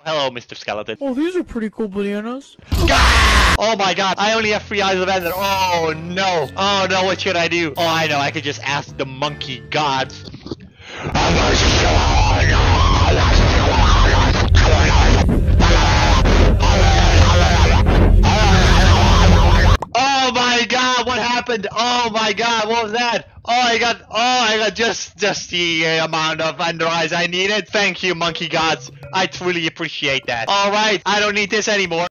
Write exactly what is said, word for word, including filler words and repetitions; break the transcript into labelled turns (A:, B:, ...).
A: Hello, Mister Skeleton.
B: Oh, these are pretty cool bananas.
A: Oh my god, I only have three eyes of ender. Oh no. Oh no, what should I do? Oh, I know, I could just ask the Monke Gods. Oh my god, what happened? Oh my god, what was that? Oh, I got, oh, I got just, just the amount of ender eyes I needed. Thank you, Monke Gods. I truly appreciate that. Alright, I don't need this anymore.